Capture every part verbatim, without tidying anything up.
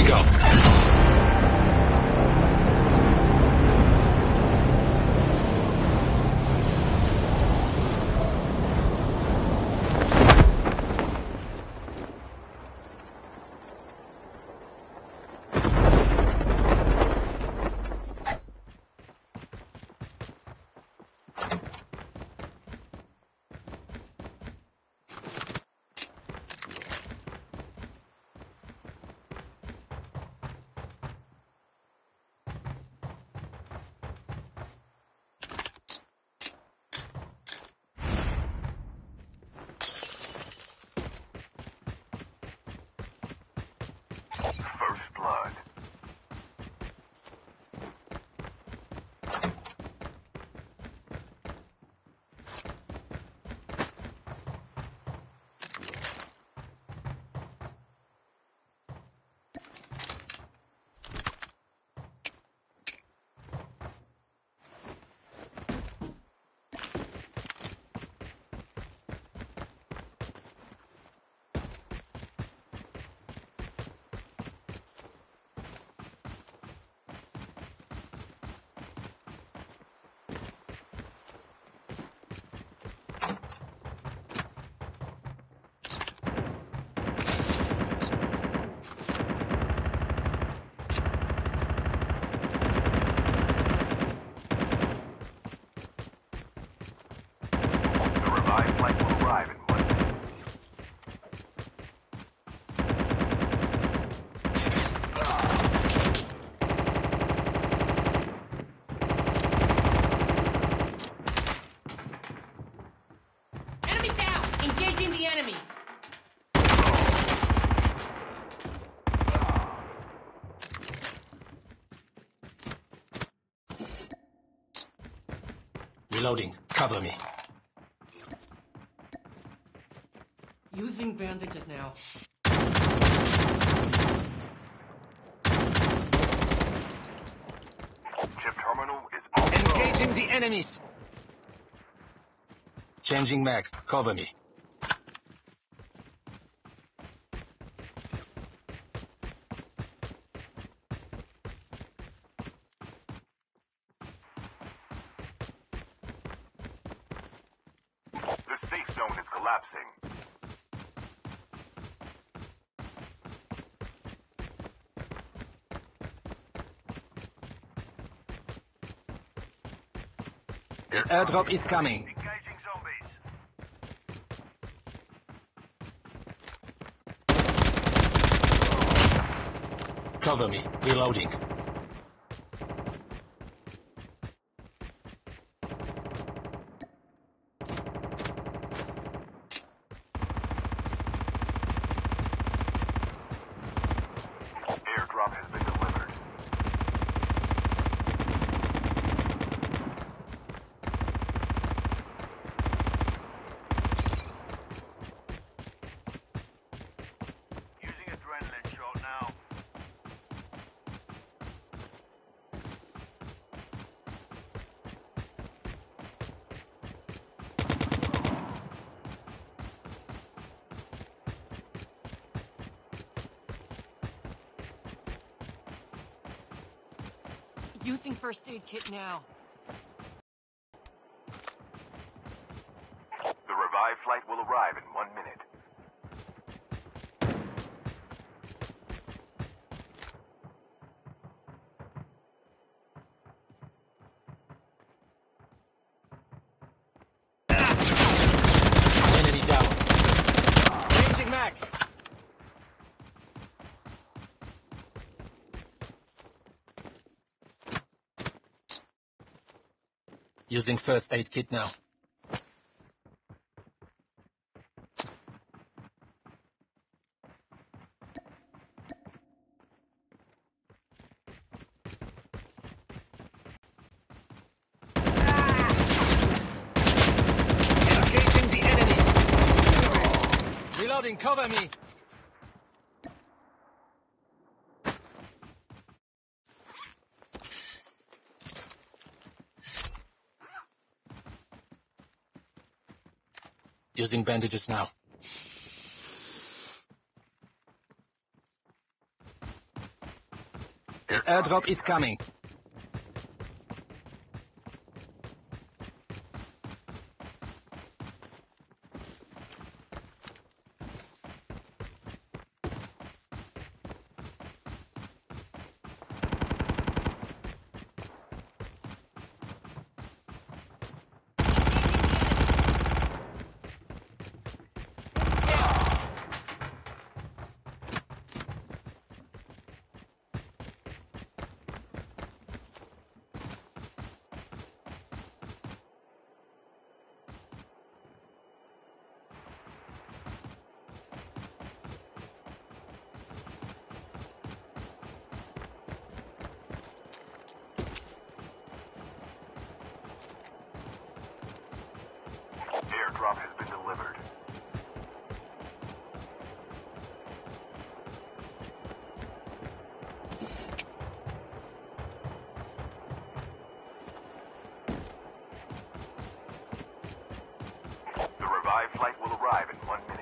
go. First blood. The revived flight will arrive in one minute. Enemy down! Engaging the enemies! Reloading. Cover me. Using bandages now. Chip terminal is on. Engaging the enemies. Changing mag. Cover me. The safe zone is collapsing. The airdrop is coming. Engaging zombies. Cover me. Reloading. Airdrop has been delivered. Using adrenaline shot now. Using first aid kit now. The revived flight will arrive in one minute. Enemy down. Changing mag. Using first aid kit now. Engaging the enemies. Reloading, cover me. Using bandages now. The airdrop is coming. Airdrop has been delivered. The revived flight will arrive in one minute.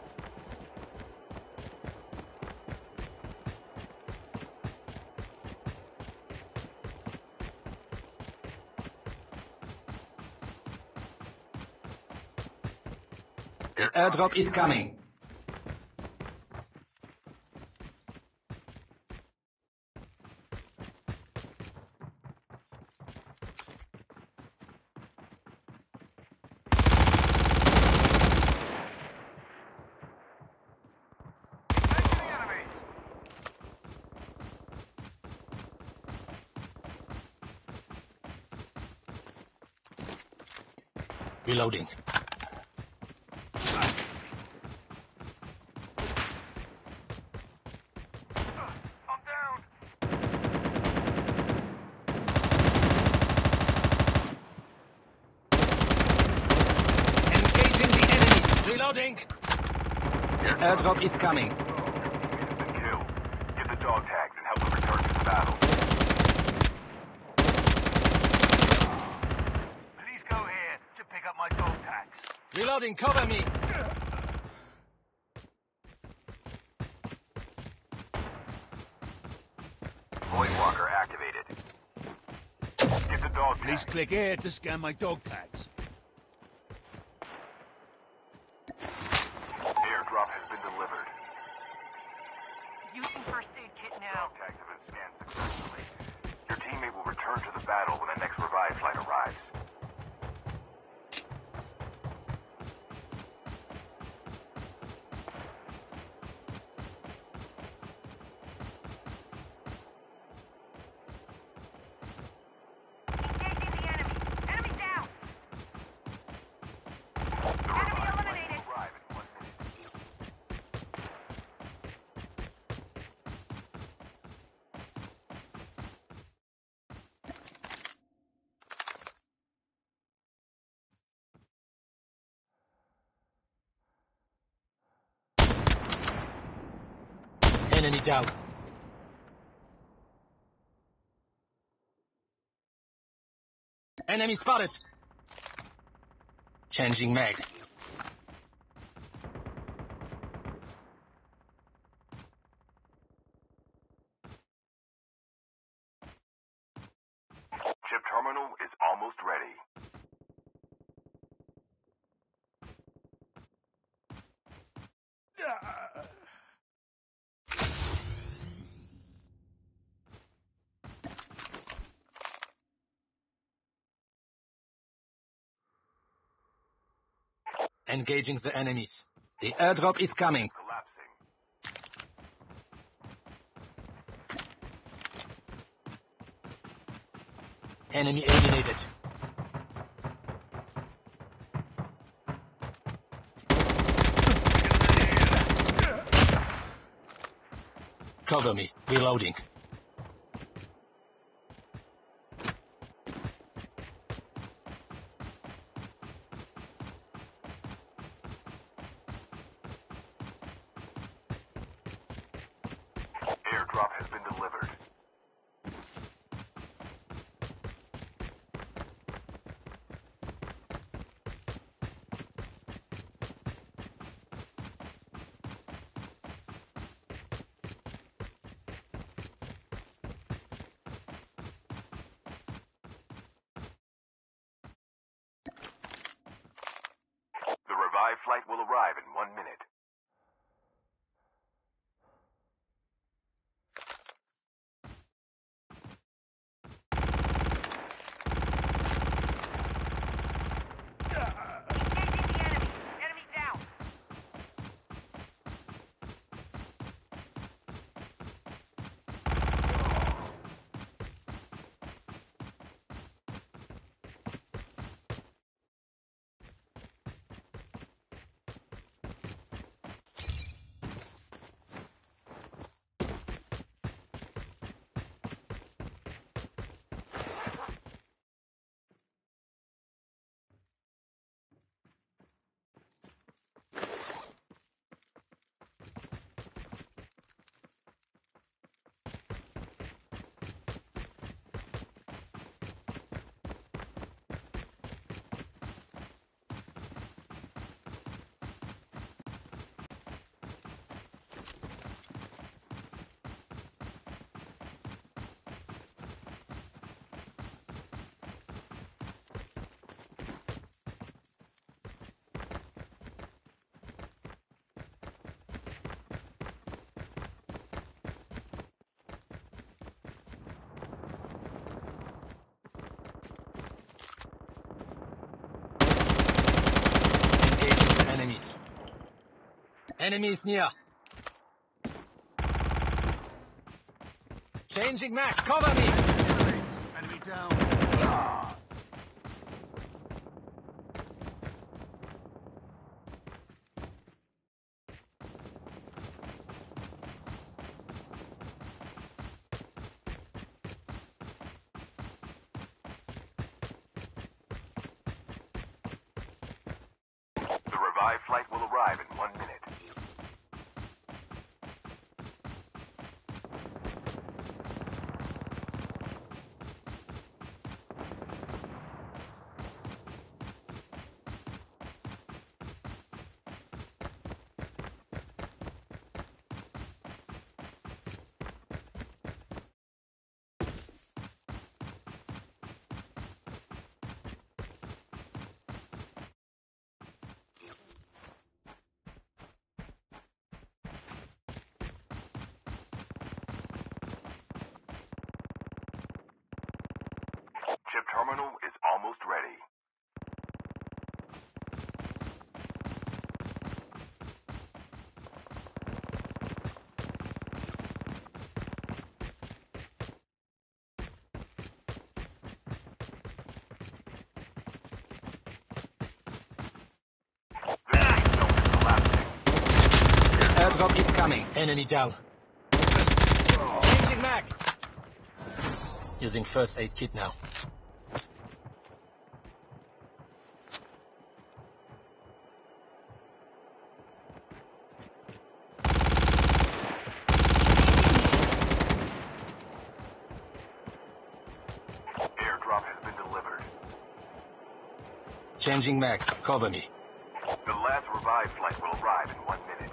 The airdrop is coming. Engaging the enemies. Reloading. I'm down. Engaging the enemies. Reloading. The airdrop is coming. We've been killed. Get the dog tags and help them return to the battle. Please go here to pick up my dog tags. Reloading. Cover me. Voidwalker activated. Get the dog Please tags. click here to scan my dog tags. Airdrop has been delivered. Using first aid kit now. Dog tags have been scanned successfully. Your teammate will return to the battle when the next revived flight arrives. Engaging the enemy. Enemy down. The Enemy revived flight eliminated. will arrive in one minute. Enemy down. Enemy spotted. Changing mag. Chip terminal is almost ready. Engaging the enemies. The airdrop is coming. Collapsing. Enemy eliminated. Cover me. Reloading. Airdrop has been delivered. flight will arrive in one minute. Engaging the enemy. Enemy down. Engaging enemies. Enemies near. Changing map. Cover me. Enemy down. The revived flight will arrive in one minute. Chip terminal is almost ready. The safe zone is collapsing. Airdrop is coming. Enemy down. Changing mag. Using first aid kit now. Airdrop has been delivered. Changing mag. Cover me. The last revived flight will arrive in one minute.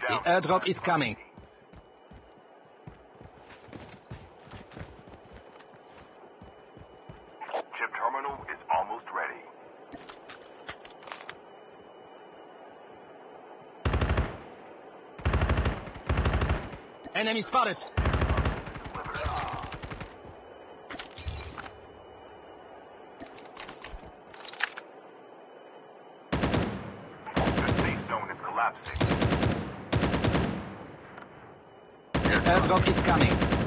inbound. airdrop is coming. Chip terminal is almost ready. Enemy spotted. The safe zone is collapsing. Airdrop is coming.